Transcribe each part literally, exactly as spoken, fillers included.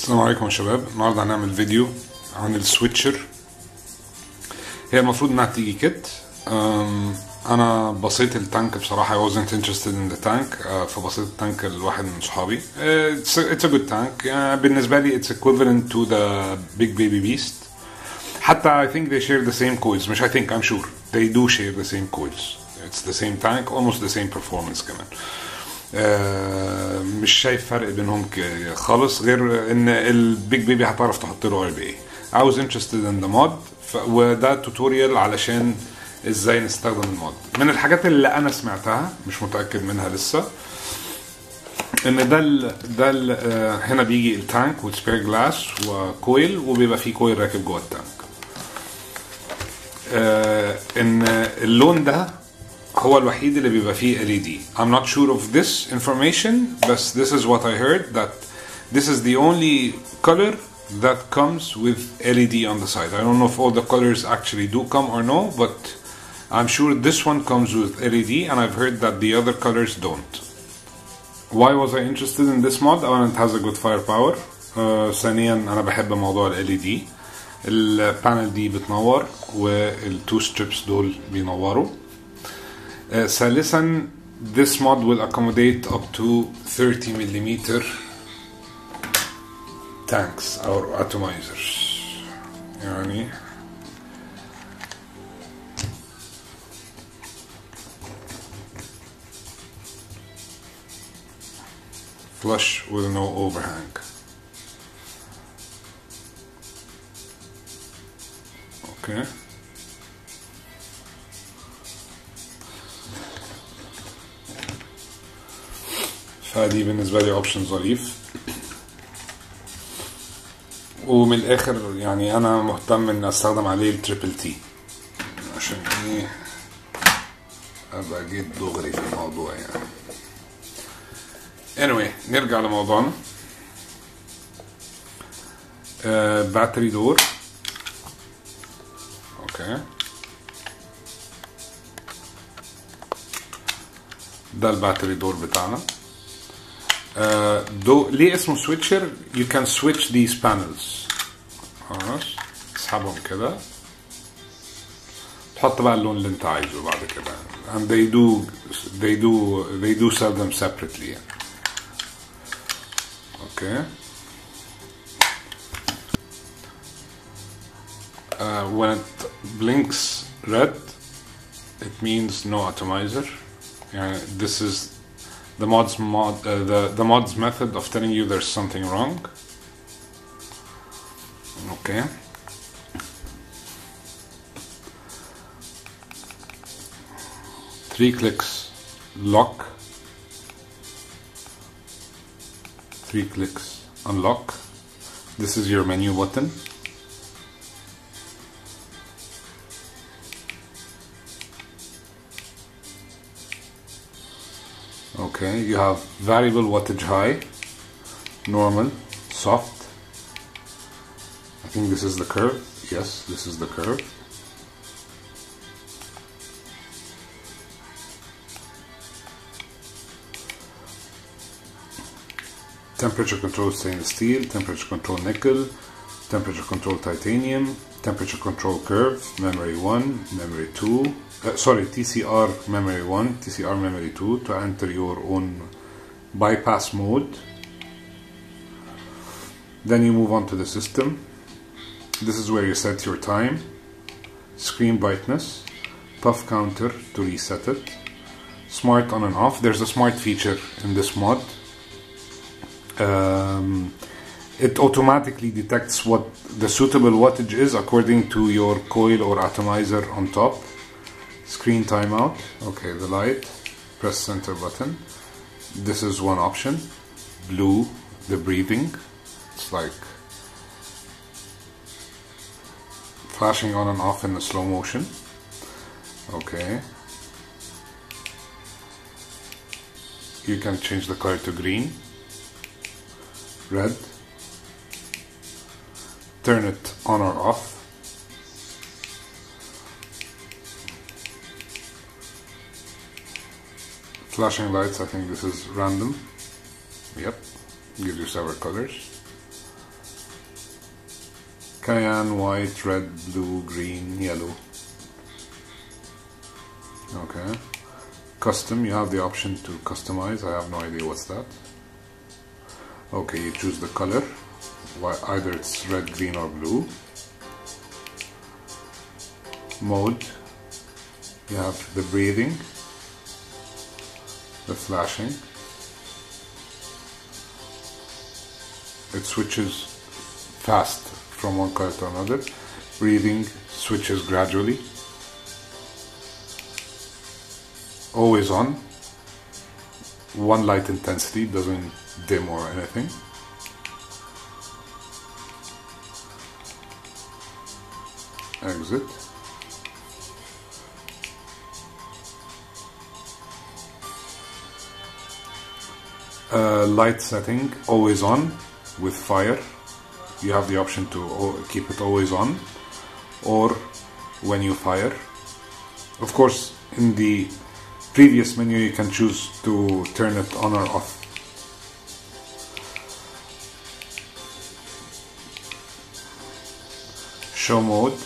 السلام عليكم يا شباب. النهارده هنعمل فيديو عن السويتشر. هي المفروض انها تيجي كيت. انا بصيت التانك بصراحه. I wasn't interested in the tank. uh, فبصيت التانك لواحد من صحابي. uh, it's, a, it's a good tank. uh, بالنسبه لي it's equivalent to the big baby beast. حتى I think they share the same coils. مش I think I'm sure they do share the same coils. It's the same tank, almost the same performance كمان. آه مش شايف فرق بينهم خالص، غير ان البيج بيبي هتعرف تحط له ار بي اي. I was interested in the mod وده توتوريال علشان ازاي نستخدم المود. من الحاجات اللي انا سمعتها مش متاكد منها لسه ان ده ال ده ال آه هنا بيجي التانك وسبير جلاس وكويل، وبيبقى فيه كويل راكب جوه التانك. آه ان اللون ده هو الوحيد اللي بيبقى فيه إل إي دي. I'm not sure of this information, بس this is what I heard, that this is the only color that comes with إل إي دي on the side. I don't know if all the colors actually do come or no, but I'm sure this one comes with إل إي دي, and I've heard that the other colors don't. Why was I interested in this mod? أولا it has a good firepower. uh, ثانيا أنا بحب موضوع ال إل إي دي. البانل دي بتنور والتو strips دول بينوروا. Uh, ثالثا this mod will accommodate up to thirty millimeter tanks or atomizers. يعني flush with no overhang. Okay. فدي بالنسبة لي اوبشن ظريف. ومن الاخر يعني انا مهتم ان استخدم عليه التريبل تي عشان ايه ابقى جيت دغري في الموضوع يعني. anyway نرجع لموضوعنا. باتري دور. اوكي ده الباتري دور بتاعنا. Uh, دو ليه اسمه سويتشر؟ you can switch these panels. خلاص تسحبهم كده، تحط بقى اللون اللي انت عايزه بعد كده. and they do they do they do sell them separately يعني. okay. uh, when it blinks red it means no atomizer. يعني this is the mod's mod uh, the the mod's method of telling you there's something wrong. Okay. Three clicks lock. Three clicks unlock. This is your menu button. Okay, you have variable wattage high, normal, soft. I think this is the curve. Yes, this is the curve. Temperature control stainless steel, temperature control nickel, temperature control titanium, temperature control curve, memory one, memory two. Uh, sorry, T C R memory one, T C R memory two to enter your own bypass mode. Then you move on to the system. This is where you set your time, screen brightness, puff counter to reset it, smart on and off. There's a smart feature in this mod. Um, it automatically detects what the suitable wattage is according to your coil or atomizer on top. Screen timeout. Okay, the light. Press center button. This is one option. Blue, the breathing. It's like flashing on and off in a slow motion. Okay. You can change the color to green, red. Turn it on or off. Flashing lights, I think this is random. Yep, gives you several colors. cyan, white, red, blue, green, yellow. Okay. Custom, you have the option to customize. I have no idea what's that. Okay, you choose the color. Either it's red, green, or blue. Mode. You have the breathing, the flashing. It switches fast from one color to another. Breathing switches gradually. Always on. One light intensity, doesn't dim or anything. Exit. Uh, light setting, always on with fire. You have the option to keep it always on or when you fire. Of course, in the previous menu you can choose to turn it on or off. Show mode.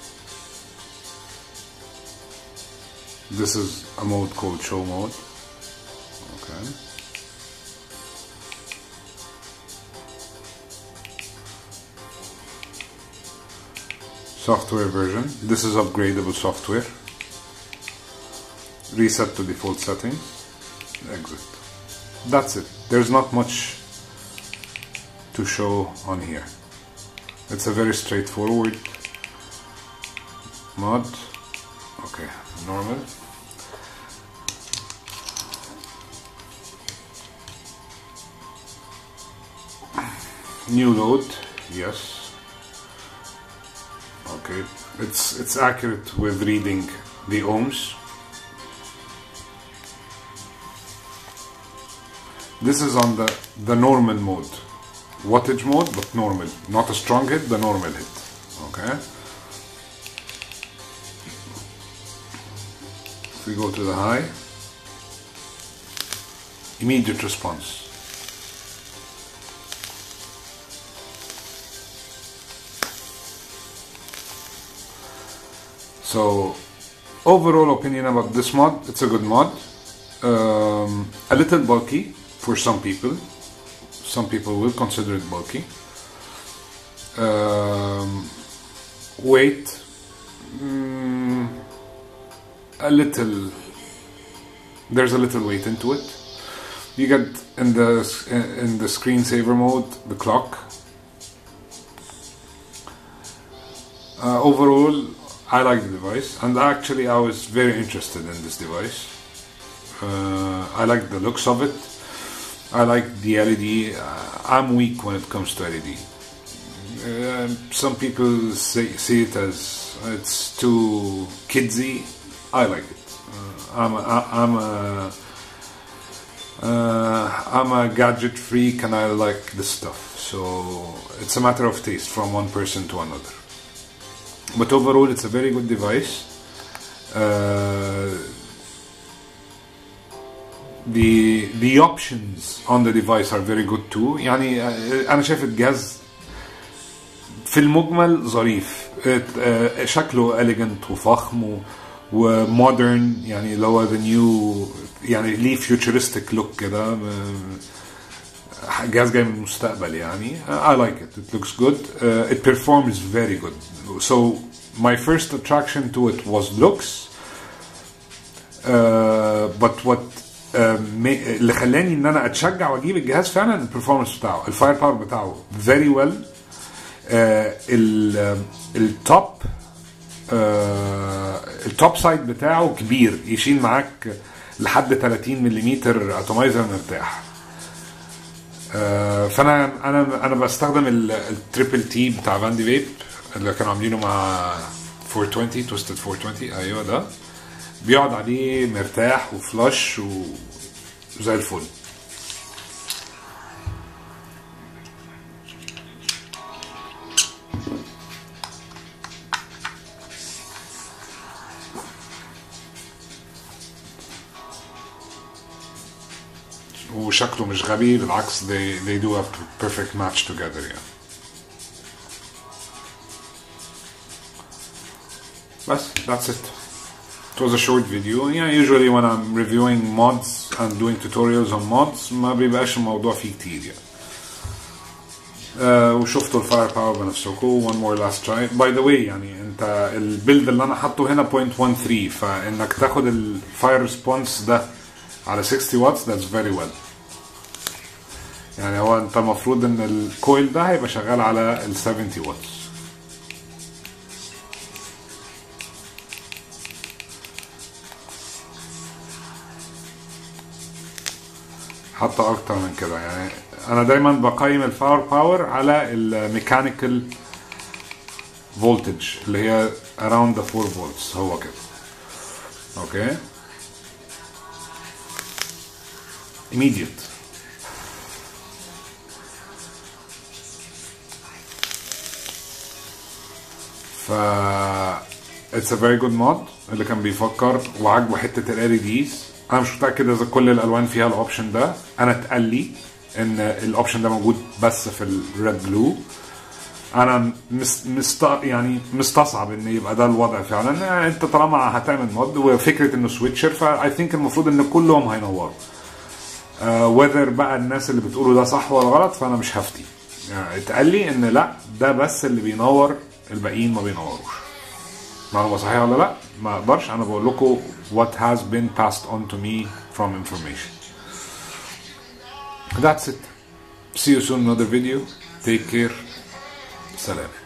This is a mode called show mode. Okay. Software version. This is upgradable software. Reset to default settings. Exit. That's it. There's not much to show on here. It's a very straightforward mod. Okay, normal. New load. Yes. Okay, it's it's accurate with reading the ohms. This is on the the normal mode, wattage mode, but normal, not a strong hit, the normal hit. Okay. If we go to the high, immediate response. So, overall opinion about this mod, it's a good mod. Um, a little bulky for some people. Some people will consider it bulky. Um, weight, mm, a little, there's a little weight into it. You get in the, in the screensaver mode, the clock. Uh, overall, I like the device, and actually I was very interested in this device. Uh, I like the looks of it. I like the L E D. Uh, I'm weak when it comes to L E D. Uh, some people say, see it as it's too kidsy. I like it. Uh, I'm a, I'm a uh, I'm a gadget freak, and I like this stuff. So it's a matter of taste from one person to another. But overall, it's a very good device. Uh, the the options on the device are very good too. يعني أنا شايف الجهاز في المجمل ظريف. شكله elegant وفخم ومودرن، يعني اللي هو the new، يعني ليه futuristic look كده. جهاز جاي من المستقبل يعني. I like it. It looks good. Uh, it performs very good. So my first attraction to it was looks. Uh, but what uh, اللي خلاني ان انا اتشجع واجيب الجهاز فعلا البرفورمانس بتاعه، الفاير باور بتاعه very well. Uh, التوب التوب سايد بتاعه كبير، يشيل معاك لحد ثلاثين ملم اتومايزر مرتاح. فانا انا انا بستخدم التريبل تي بتاع فاندي فيب اللي كانوا عاملينه مع أربعمية وعشرين تويستد أربعمية وعشرين. ايوه ده بيقعد عليه مرتاح وفلاش وزي الفل. وشكله مش غبي، بالعكس they, they do a perfect match together يعني. بس that's it. It was a short video. Yeah, usually when I'm reviewing mods and doing tutorials on mods ما بيبقاش الموضوع فيه كتير يعني. uh, وشفتوا الفاير باور بنفسكم. one more last try. By the way يعني انت البيلد اللي انا حاطه هنا point one three، فانك تاخد الفاير ريسبونس ده على sixty watts that's very well. يعني هو انت المفروض ان الكويل ده هيبقى شغال على ال seventy watts. حتى اكتر من كده يعني. انا دايما بقيم الفاور باور على الميكانيكال فولتج اللي هي around the four volts. هو كده اوكي. immediate. ف it's a very good mod. اللي كان بيفكر وعجبه حته ال إل إي ديز، انا مش متاكد اذا كل الالوان فيها الاوبشن ده. انا اتقال لي ان الاوبشن ده موجود بس في الريد بلو. انا مست مست يعني مستصعب ان يبقى ده الوضع فعلا. يعني انت طالما هتعمل مود وفكره انه سويتشر، فاي ثينك المفروض ان كلهم هينوروا. وذر uh, بقى الناس اللي بتقولوا ده صح ولا غلط فانا مش هفتي. يعني اتقال لي ان لا ده بس اللي بينور، الباقيين ما بينوروش. ما هو صحيح ولا لا ما اقدرش. انا بقول لكم what has been passed on to me from information. That's it. See you soon in another video. Take care. سلام.